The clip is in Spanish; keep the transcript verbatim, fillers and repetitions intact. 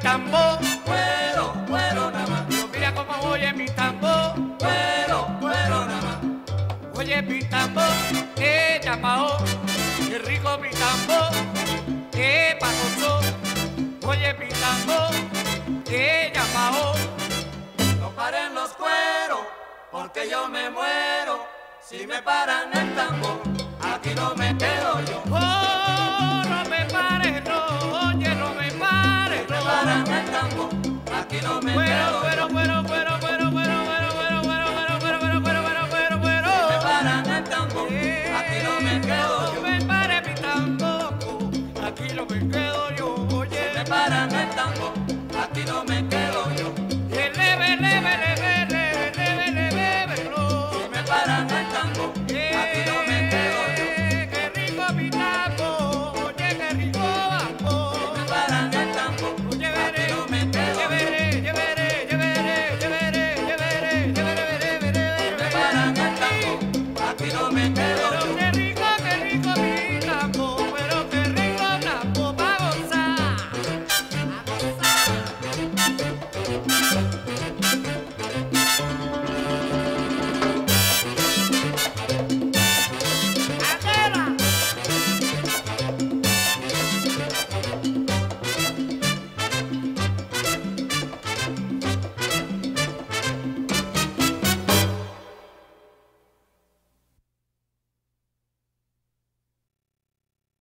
tambor. Cuero, cuero nada más. Pero mira cómo oye mi tambor. Cuero, cuero nada más. Oye mi tambor, eh, llamao. Qué rico mi tambor, eh, pagoso. Oye mi tambor, eh, llamao. No paren los cueros, porque yo me muero. Si me paran el tambor, aquí no me quedo yo. Oh,